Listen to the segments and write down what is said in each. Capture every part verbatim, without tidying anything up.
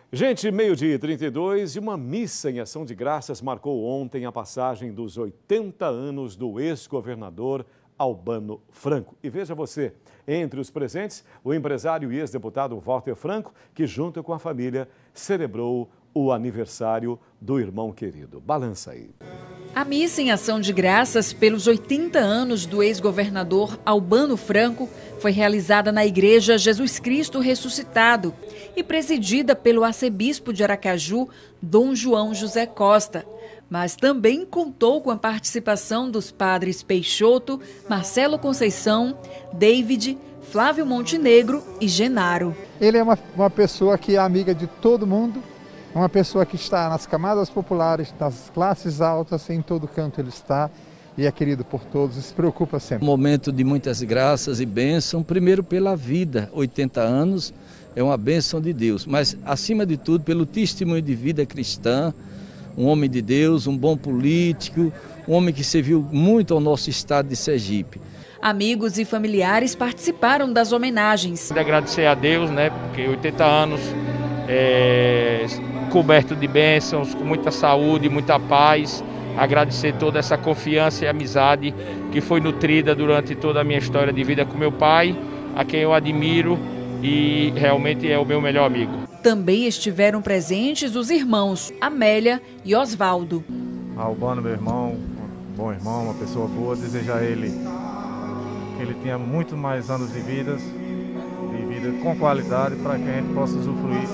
Gente, meio-dia e trinta e dois e uma missa em ação de graças marcou ontem a passagem dos oitenta anos do ex-governador Albano Franco. E veja você, entre os presentes, o empresário e ex-deputado Walter Franco, que junto com a família celebrou o aniversário do irmão querido. Balança aí. A missa em ação de graças pelos oitenta anos do ex-governador Albano Franco foi realizada na Igreja Jesus Cristo Ressuscitado e presidida pelo arcebispo de Aracaju, Dom João José Costa. Mas também contou com a participação dos padres Peixoto, Marcelo Conceição, David, Flávio Montenegro e Genaro. Ele é uma, uma pessoa que é amiga de todo mundo, é uma pessoa que está nas camadas populares, nas classes altas, em todo canto ele está e é querido por todos, se preocupa sempre. Um momento de muitas graças e bênção, primeiro pela vida, oitenta anos é uma bênção de Deus, mas acima de tudo pelo testemunho de vida cristã, um homem de Deus, um bom político, um homem que serviu muito ao nosso estado de Sergipe. Amigos e familiares participaram das homenagens. Agradecer a Deus, né, porque oitenta anos é, coberto de bênçãos, com muita saúde, muita paz. Agradecer toda essa confiança e amizade que foi nutrida durante toda a minha história de vida com meu pai, a quem eu admiro e realmente é o meu melhor amigo. Também estiveram presentes os irmãos Amélia e Osvaldo. Albano, meu irmão, um bom irmão, uma pessoa boa, desejar a ele que ele tenha muito mais anos de vida, de vida com qualidade, para que a gente possa usufruir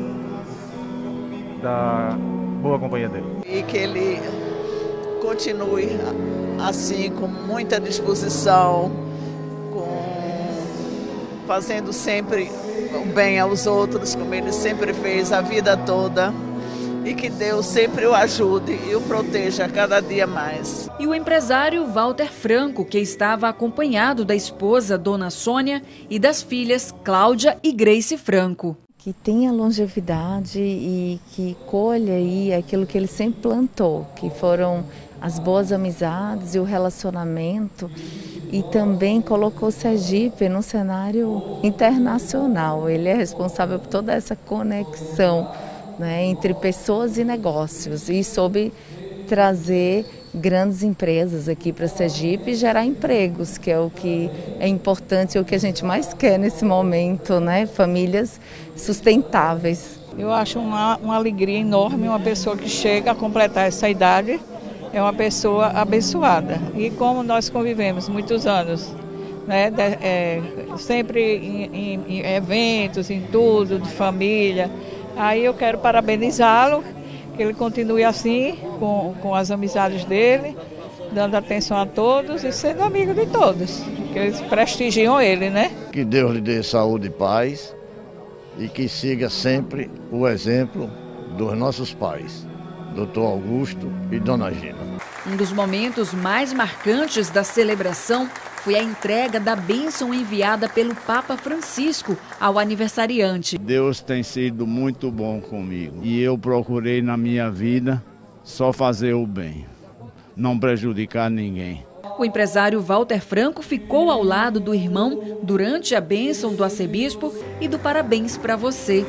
da boa companhia dele. E que ele continue assim, com muita disposição, com... fazendo sempre o bem aos outros, como ele sempre fez a vida toda, e que Deus sempre o ajude e o proteja cada dia mais. E o empresário Walter Franco, que estava acompanhado da esposa Dona Sônia e das filhas Cláudia e Grace Franco. Que tenha longevidade e que colha aí aquilo que ele sempre plantou, que foram as boas amizades e o relacionamento, e também colocou Sergipe no cenário internacional. Ele é responsável por toda essa conexão, né, entre pessoas e negócios, e soube trazer grandes empresas aqui para Sergipe e gerar empregos, que é o que é importante, é o que a gente mais quer nesse momento, né? Famílias sustentáveis. Eu acho uma, uma alegria enorme uma pessoa que chega a completar essa idade, é uma pessoa abençoada. E como nós convivemos muitos anos, né? De, é, sempre em, em, em eventos, em tudo, de família, aí eu quero parabenizá-lo, que ele continue assim, com, com as amizades dele, dando atenção a todos e sendo amigo de todos, que eles prestigiam ele, né? Que Deus lhe dê saúde e paz e que siga sempre o exemplo dos nossos pais, doutor Augusto e dona Gina. Um dos momentos mais marcantes da celebração foi a entrega da bênção enviada pelo Papa Francisco ao aniversariante. Deus tem sido muito bom comigo e eu procurei na minha vida só fazer o bem, não prejudicar ninguém. O empresário Walter Franco ficou ao lado do irmão durante a bênção do arcebispo e do parabéns para você.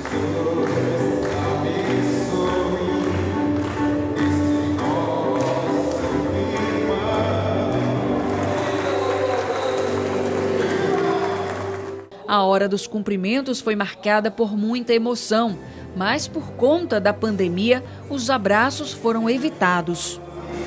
A hora dos cumprimentos foi marcada por muita emoção, mas por conta da pandemia, os abraços foram evitados.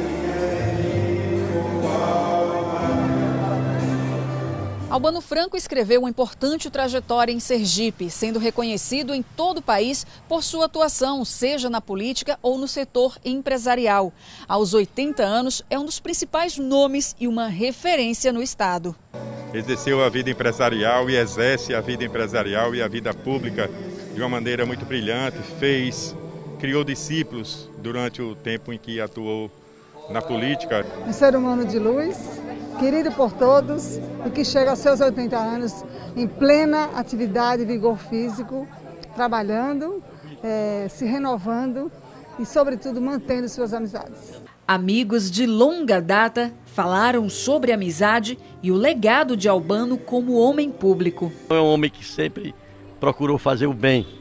Albano Franco escreveu uma importante trajetória em Sergipe, sendo reconhecido em todo o país por sua atuação, seja na política ou no setor empresarial. Aos oitenta anos, é um dos principais nomes e uma referência no estado. Exerceu a vida empresarial e exerce a vida empresarial e a vida pública de uma maneira muito brilhante, fez, criou discípulos durante o tempo em que atuou na política. Um ser humano de luz, querido por todos e que chega aos seus oitenta anos em plena atividade e vigor físico, trabalhando, é, se renovando e, sobretudo, mantendo suas amizades. Amigos de longa data falaram sobre a amizade e o legado de Albano como homem público. É um homem que sempre procurou fazer o bem,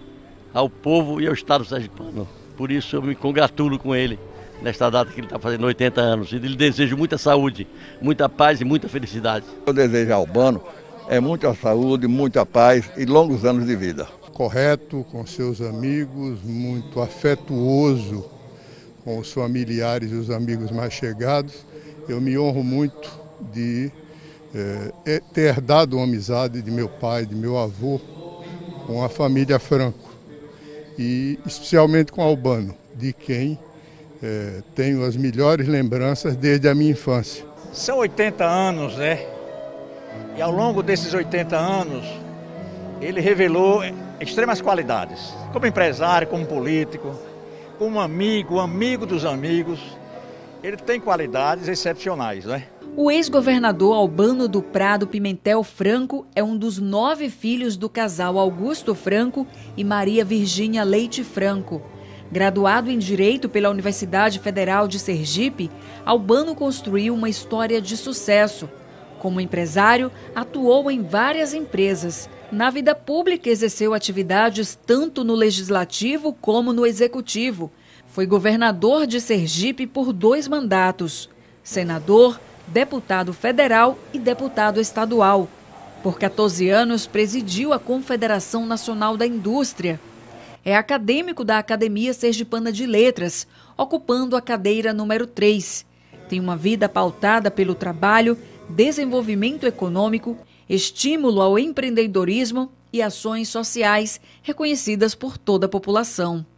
ao povo e ao Estado sergipano. Por isso eu me congratulo com ele nesta data que ele está fazendo oitenta anos. E lhe desejo muita saúde, muita paz e muita felicidade. Eu desejo ao Albano é muita saúde, muita paz e longos anos de vida. Correto com seus amigos, muito afetuoso com os familiares e os amigos mais chegados. Eu me honro muito de é, ter herdado uma amizade de meu pai, de meu avô, com a família Franco. E especialmente com Albano, de quem é, tenho as melhores lembranças desde a minha infância. São oitenta anos, né? E ao longo desses oitenta anos, ele revelou extremas qualidades. Como empresário, como político, como amigo, amigo dos amigos, ele tem qualidades excepcionais, né? O ex-governador Albano do Prado Pimentel Franco é um dos nove filhos do casal Augusto Franco e Maria Virgínia Leite Franco. Graduado em Direito pela Universidade Federal de Sergipe, Albano construiu uma história de sucesso. Como empresário, atuou em várias empresas. Na vida pública, exerceu atividades tanto no Legislativo como no Executivo. Foi governador de Sergipe por dois mandatos, senador, deputado federal e deputado estadual. Por quatorze anos, presidiu a Confederação Nacional da Indústria. É acadêmico da Academia Sergipana de Letras, ocupando a cadeira número três. Tem uma vida pautada pelo trabalho, desenvolvimento econômico, estímulo ao empreendedorismo e ações sociais reconhecidas por toda a população.